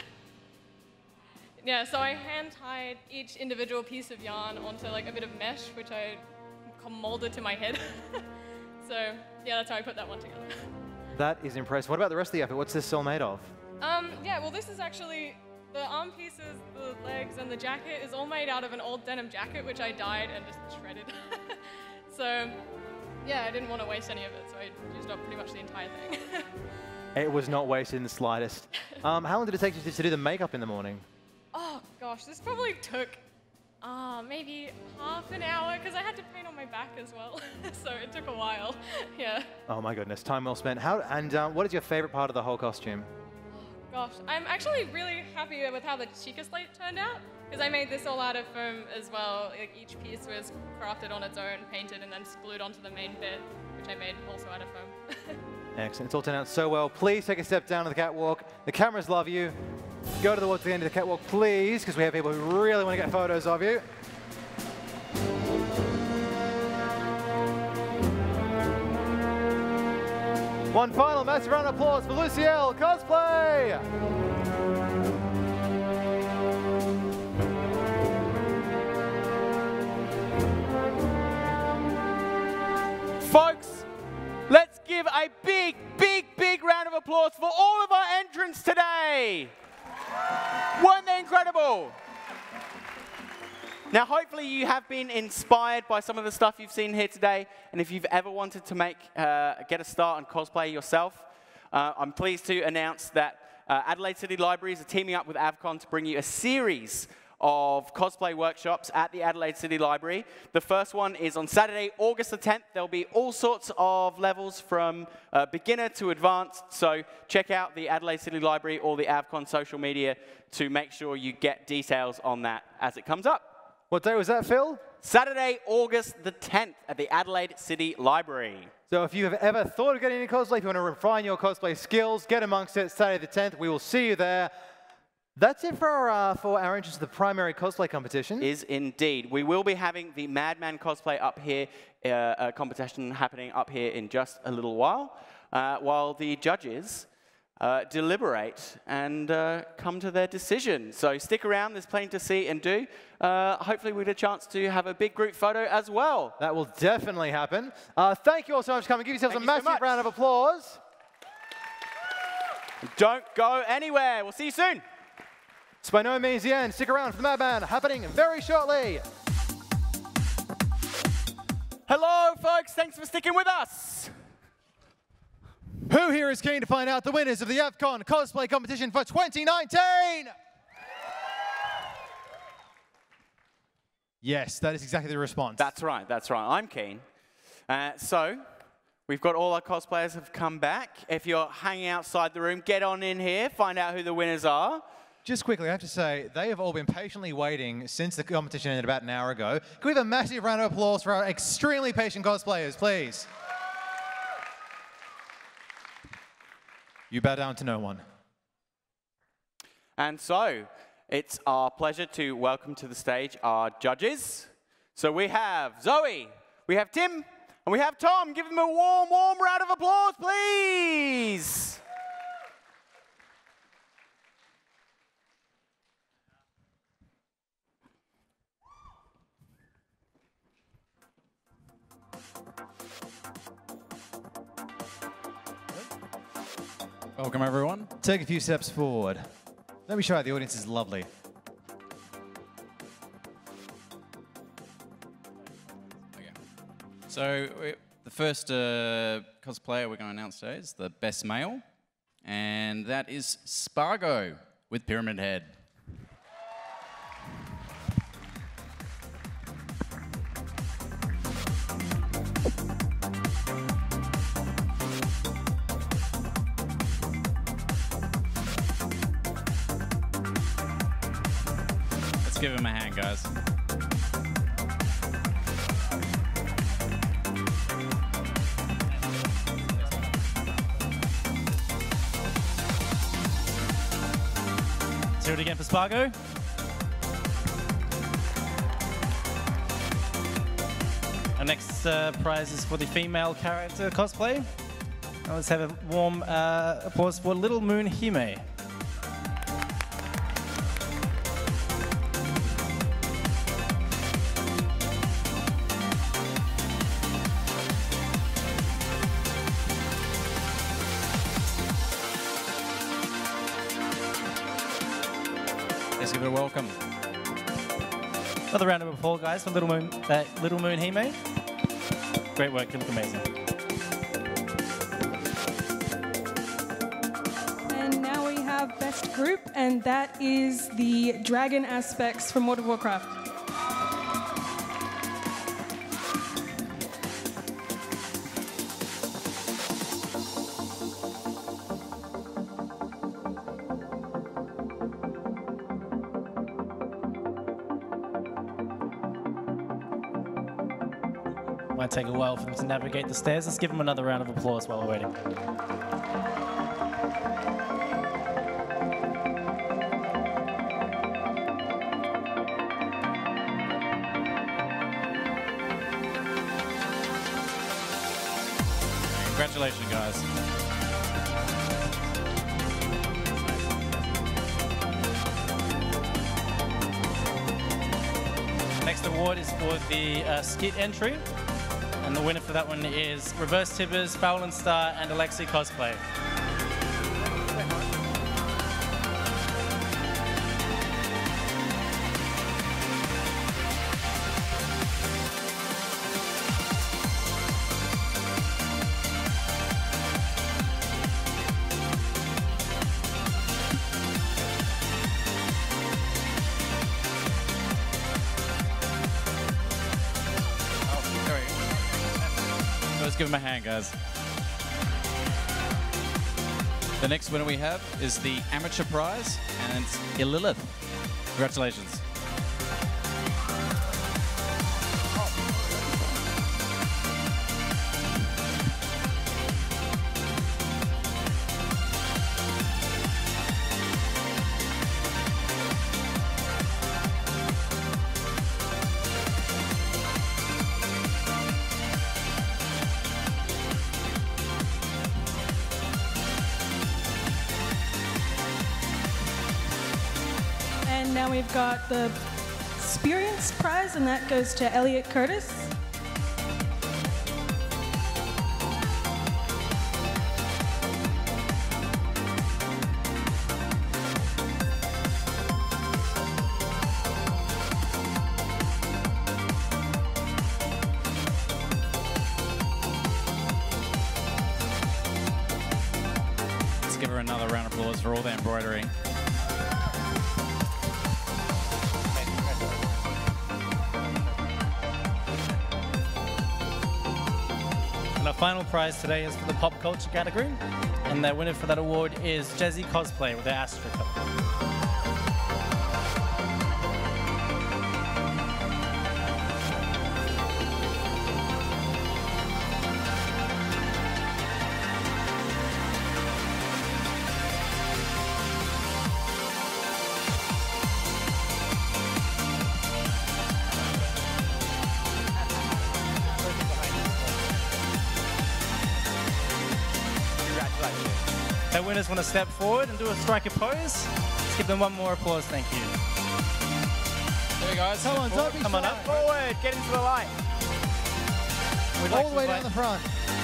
Yeah, so I hand-tied each individual piece of yarn onto like a bit of mesh, which I molded to my head. So yeah, that's how I put that one together. That is impressive. What about the rest of the outfit? What's this all made of? Um, yeah, well, this is actually the arm pieces, the legs, and the jacket is all made out of an old denim jacket, which I dyed and just shredded. So yeah, I didn't want to waste any of it, so I used up pretty much the entire thing. It was not wasted in the slightest. Um, how long did it take you to do the makeup in the morning? Oh gosh, this probably took uh, maybe half an hour because I had to paint on my back as well. So it took a while, yeah. Oh my goodness, time well spent. How, and uh, what is your favorite part of the whole costume? Gosh, I'm actually really happy with how the Chica Slate turned out because I made this all out of foam as well. Like, each piece was crafted on its own, painted, and then glued onto the main bit, which I made also out of foam. Excellent. It's all turned out so well. Please take a step down to the catwalk. The cameras love you. Go to the, to the end of the catwalk, please, because we have people who really want to get photos of you. One final massive round of applause for Luciel Cosplay! Folks, let's give a big, big, big round of applause for all of our entrants today. Weren't they incredible? Now, hopefully you have been inspired by some of the stuff you've seen here today. And if you've ever wanted to make, uh, get a start on cosplay yourself, uh, I'm pleased to announce that uh, Adelaide City Libraries are teaming up with Avcon to bring you a series of cosplay workshops at the Adelaide City Library. The first one is on Saturday, August the tenth. There'll be all sorts of levels from uh, beginner to advanced. So check out the Adelaide City Library or the Avcon social media to make sure you get details on that as it comes up. What day was that, Phil? Saturday, August the tenth at the Adelaide City Library. So if you have ever thought of getting into cosplay, if you want to refine your cosplay skills, get amongst it. Saturday the tenth, we will see you there. That's it for our, uh, for our entrance to the primary cosplay competition. Is indeed. We will be having the Madman cosplay up here, uh, uh, competition happening up here in just a little while, uh, while the judges uh, deliberate and uh, come to their decision. So stick around, there's plenty to see and do. Uh, hopefully we get a chance to have a big group photo as well. That will definitely happen. Uh, thank you all so much for coming. Give yourselves Thank a you so massive much. round of applause. Don't go anywhere. We'll see you soon. It's by no means the end. Stick around for the Madman happening very shortly. Hello, folks. Thanks for sticking with us. Who here is keen to find out the winners of the AFCON cosplay competition for twenty nineteen? Yes, that is exactly the response. That's right, that's right. I'm keen. Uh, so, we've got all our cosplayers have come back. If you're hanging outside the room, get on in here, find out who the winners are. Just quickly, I have to say, they have all been patiently waiting since the competition ended about an hour ago. Can we have a massive round of applause for our extremely patient cosplayers, please? You bow down to no one. And so, it's our pleasure to welcome to the stage our judges. So we have Zoe, we have Tim, and we have Tom. Give them a warm, warm round of applause, please. Welcome, everyone. Take a few steps forward. Let me show you the audience is lovely. So we, the first uh, cosplayer we're going to announce today is the best male, and that is Spargo with Pyramid Head. Let's give him a hand, guys. Do it again for Spargo. Our next uh, prize is for the female character cosplay. Now let's have a warm uh, applause for Little Moon Hime. Let's give it a welcome. Another round of applause, guys, for Little Moon, uh, Little Moon Hime. Great work, you look amazing. And now we have Best Group, and that is the Dragon Aspects from World of Warcraft. Might take a while for them to navigate the stairs. Let's give them another round of applause while we're waiting. Congratulations, guys. Next award is for the uh, skit entry. And the winner for that one is Reverse Tibbers, Fowlin Star, and Alexi Cosplay. Let's give him a hand, guys. The next winner we have is the amateur prize, and it's Illilith. Congratulations. And now we've got the Experience Prize, and that goes to Elliot Curtis. another round of applause for all their embroidery. And our final prize today is for the pop culture category. And the winner for that award is Jezzy Cosplay with their Astra Cup. Our winners want to step forward and do a striker pose. Let's give them one more applause, thank you. There you guys. Come on, don't be Come on shy. up. Forward, get into the light. We'd All like the to way down invite- the front.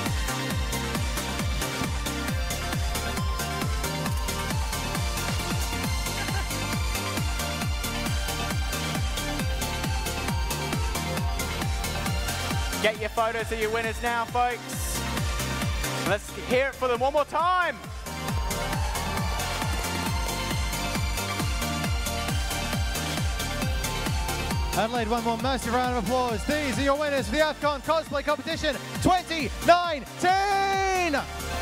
Get your photos of your winners now, folks. Let's hear it for them one more time. Adelaide, one more massive round of applause. These are your winners for the AFCON Cosplay Competition twenty nineteen!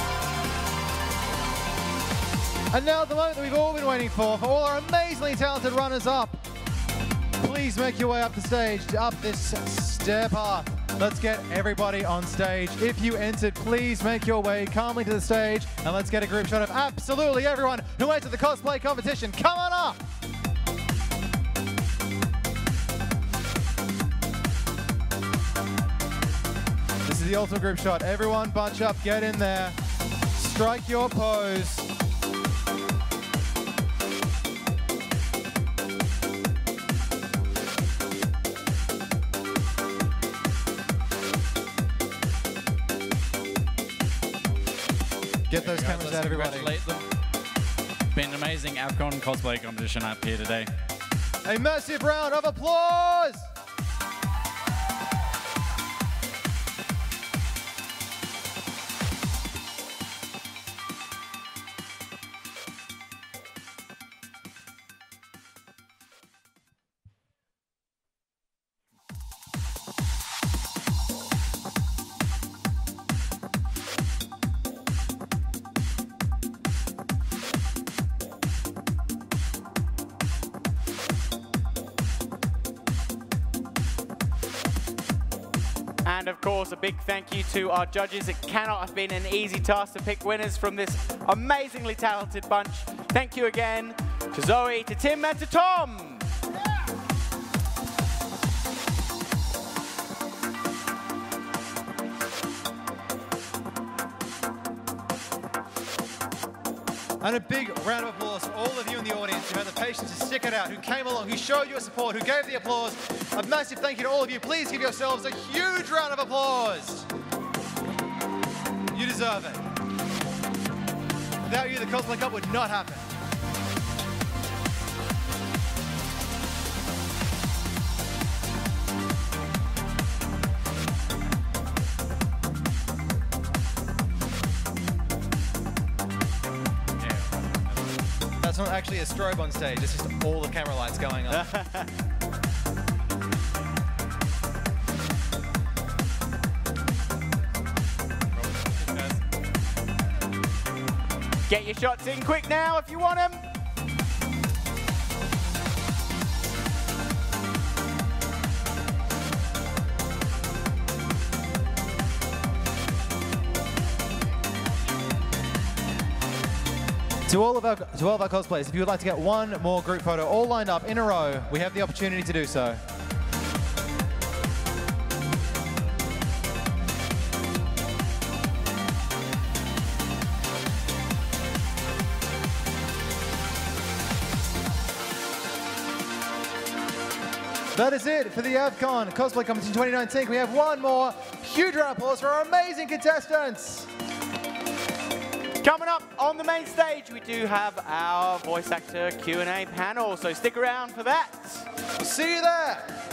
And now the moment that we've all been waiting for, for all our amazingly talented runners-up. Please make your way up the stage, up this stair path. Let's get everybody on stage. If you entered, please make your way calmly to the stage, and let's get a group shot of absolutely everyone who entered the cosplay competition. Come on up! This is the ultimate group shot. Everyone bunch up, get in there. Strike your pose. Get those Guys, cameras let's out, everybody. congratulate them. Been an amazing AFCON cosplay competition up here today. A massive round of applause! And of course, a big thank you to our judges. It cannot have been an easy task to pick winners from this amazingly talented bunch. Thank you again to Zoe, to Tim, and to Tom. And a big round of applause for all of you in the audience who had the patience to stick it out, who came along, who showed your support, who gave the applause. A massive thank you to all of you. Please give yourselves a huge round of applause. You deserve it. Without you, the Cosplay Cup would not happen. That's not actually a strobe on stage, it's just all the camera lights going on. Get your shots in quick now if you want them. To all of our to all of our cosplayers, if you would like to get one more group photo all lined up in a row, we have the opportunity to do so. That is it for the AFCON Cosplay Competition twenty nineteen. We have one more huge round of applause for our amazing contestants. Coming up on the main stage, we do have our voice actor Q and A panel, so stick around for that. See you there.